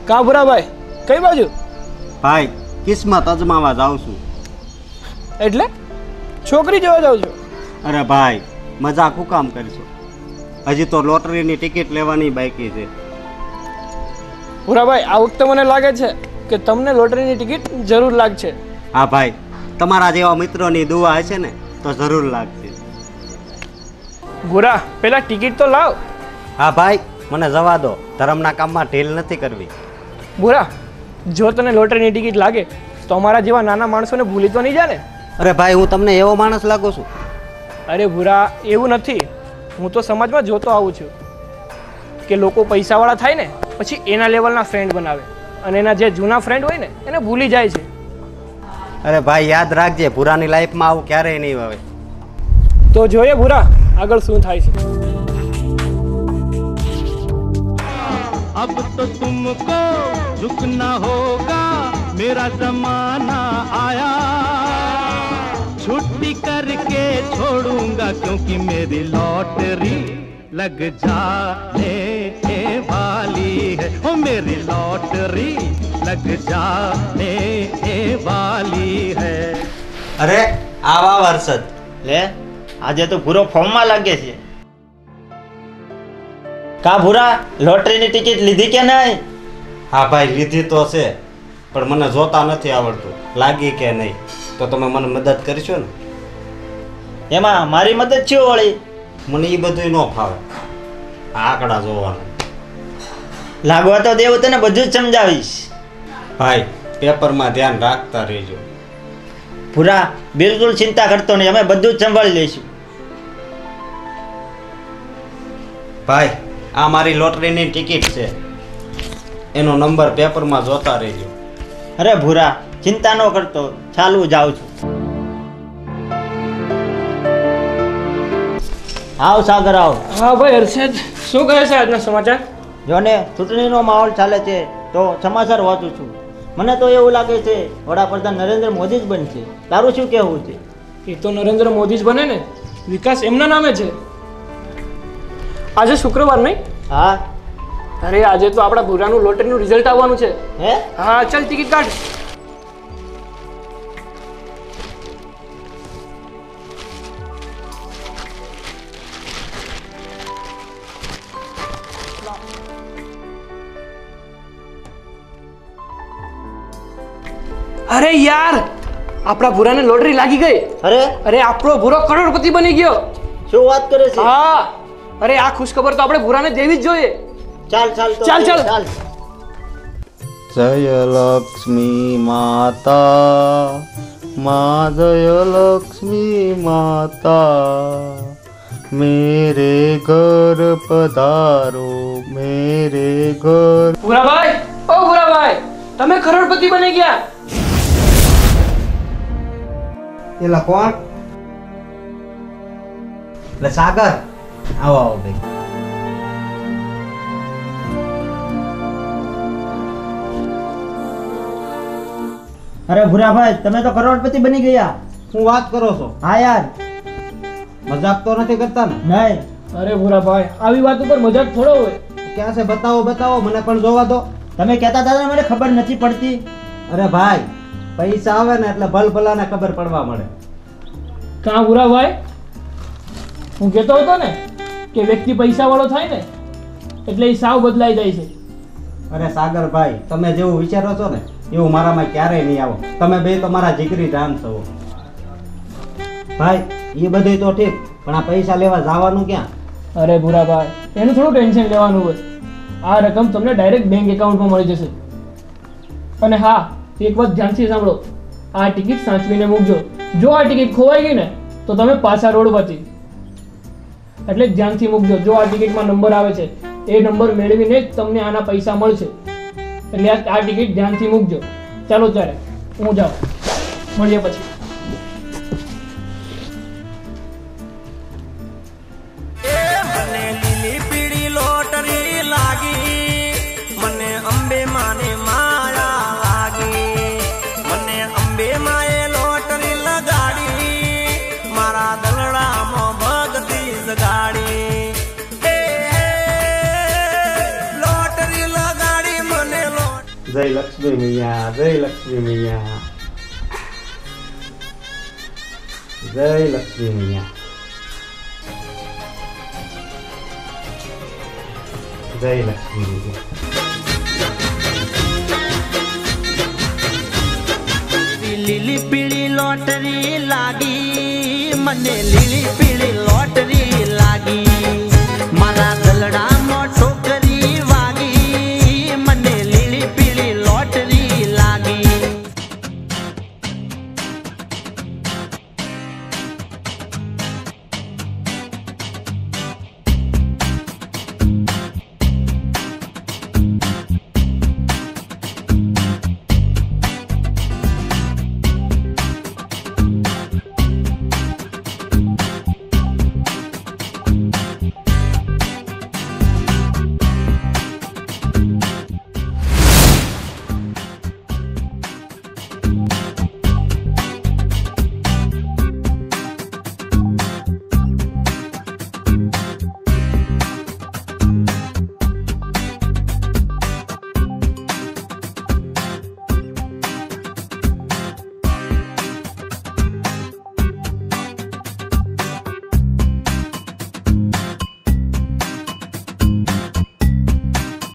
કા ભૂરા ભાઈ, કઈ બાજુ? ભાઈ કિસ્મત અજમાવા જાઉં છું. એટલે છોકરી જોવા જાઉં છું? અરે ભાઈ મજાક શું કામ કરશો? હજી તો લોટરીની ટિકિટ લેવાની બાકી છે. ભૂરા ભાઈ, આ વખતે મને લાગે છે કે તમને લોટરીની ટિકિટ જરૂર લાગશે. હા ભાઈ, તમારા જેવા મિત્રોની દુઆ હશે ને તો જરૂર લાગશે. ભૂરા, પેલા ટિકિટ તો લાવ. હા ભાઈ, મને જવા દો, ધર્મના કામમાં ઢીલ નથી કરવી. ભૂરા, જો તને લોટરીની ટિકિટ લાગે તો અમારા જેવા નાના માણસોને ભૂલી તો નહીં જાય ને? અરે ભાઈ, હું તમને એવો માણસ લાગુ છું? અરે ભૂરા, એવું નથી. હું તો સમાજમાં જોતો આવું છું કે લોકો પૈસાવાળા થાય ને પછી એના લેવલના ફ્રેન્ડ બનાવે અને એના જે જૂના ફ્રેન્ડ હોય ને એને ભૂલી જાય છે. અરે ભાઈ યાદ રાખજે, ભૂરાની લાઈફમાં આવું ક્યારેય નહીં આવે. તો જોઈએ ભૂરા આગળ શું થાય છે. अब तो तुमको झुकना होगा, मेरा जमाना आया, छुट्टी करके छोड़ूंगा क्योंकि मेरी लॉटरी लग जाने वाली है, ओ मेरी लॉटरी लग जाने वाली है. અરે આવા વરસદ લે, આજે તો ભૂરો ફોર્મમાં લાગે છે. કા ભૂરા, લોટરીની ટિકિટ લીધી કે નહીં? હા ભાઈ, લીધી તો છે, પણ મને જોતા નથી આવડતું. લાગી કે નહીં તો તમે મને મદદ કરશો ને? એમાં મારી મદદ છે વળી? મને એ બધું ન ફાવે, આંકડા જોવાનું. લાગવા તો દેવું તને બધું જ સમજાવીશ. ભાઈ પેપરમાં ધ્યાન રાખતા રહેજો. ભૂરા, બિલકુલ ચિંતા કરતો નહીં, અમે બધું જ સંભાળી લઈશું. ભાઈ આ મારી લોટરીની ટિકિટ છે, એનો નંબર પેપરમાં જોતા રહેજો. અરે ભૂરા, ચિંતા ન કરતો, ચાલુ જાઉં છું. આવ સાગર આવ. હા ભાઈ હર્ષદ, શું કહે છે આજના સમાચાર? જો ને, ચૂંટણીનો માહોલ ચાલે છે તો સમાચાર વાંચું છું. મને તો એવું લાગે છે વડાપ્રધાન નરેન્દ્ર મોદી જ બનશે. તારું શું કહેવું છે? એ તો નરેન્દ્ર મોદી જ બને ને, વિકાસ એમના નામે છે. આજે શુક્રવાર નહીં? હા. અરે આજે તો આપણા ભૂરાનું લોટરીનું રિઝલ્ટ આવવાનું છે. હે? હા, ચાલ ટિકિટ કાઢ. અરે યાર, આપણા ભૂરાને લોટરી લાગી ગઈ. અરે આપણો ભૂરો કરોડપતિ બની ગયો. શું વાત કરે છે? હા, અરે આ ખુશખબર તો આપણે ભૂરાને દેવી જ જોઈએ. ચાલ ચાલ ચાલ ચાલ. જય લક્ષ્મી માતા, મા જય લક્ષ્મી માતા, મેરે ઘર પધારો, મેરે ઘર. ભૂરાભાઈ, ઓ ભૂરાભાઈ, તમે કરોડપતિ બની ગયા. એલા કોણ? એટલે સાગર, આવો આવો ભાઈ. અરે ભૂરાભાઈ, તમે તો કરોડપતિ બની ગયા. શું વાત કરો છો? હા યાર, મજાક તો નથી કરતા ને? નહીં. અરે ભૂરાભાઈ, આવી વાત ઉપર મજાક થોડો હોય. ક્યાં છે? બતાવો બતાવો, મને પણ જોવા દો. તમે કહેતા હતા ને, મને ખબર નથી પડતી. અરે ભાઈ, પૈસા આવે ને એટલે ભલભલાને ખબર પડવા મળે. કાં ભૂરાભાઈ, હું કહેતો હતો ને કે વ્યક્તિ પૈસા વાળો થાય ને એટલે એ સાવ બદલાઈ જાય છે. અરે સાગરભાઈ, તમે જેવું વિચારો છો ને એવું મારામાં ક્યારેય નહીં આવો. તમે બે તો મારા જીગરી જાન છો. ભાઈ એ બધું તો ઠીક, પણ આ પૈસા લેવા જવાનું ક્યાં? અરે ભૂરાભાઈ, એનું થોડું ટેન્શન લેવાનું હોય. આ રકમ તમને ડાયરેક્ટ બેંક એકાઉન્ટમાં મળી જશે. અને હા, એક વાત ધ્યાનથી સાંભળો, આ ટિકિટ સાચવીને મૂકજો. જો આ ટિકિટ ખોવાઈ ગઈ ને તો તમે પાછા રોડ પરથી, એટલે ધ્યાનથી મૂકજો. જો આ ટિકિટમાં નંબર આવે છે એ નંબર મેળવીને જ તમને આના પૈસા મળશે. એટલે આ ટિકિટ ધ્યાનથી મૂકજો. ચાલો ત્યારે હું જાઉં, મળીએ પછી. મને લીલી પીળી લોટરી લાગી, મને અંબે માને માયા લાગી, મને અંબે માએ લોટરી લગાડી, મારા દલડામાં ભક્તિ જગાડી. લોટરી લગાડી મને લોટરી. જય લક્ષ્મી મૈયા, જય લક્ષ્મી મૈયા, જય લક્ષ્મી મૈયા, જય લક્ષ્મી મૈયા. લીલી પીળી લોટરી લાગી મને લીલી પીળી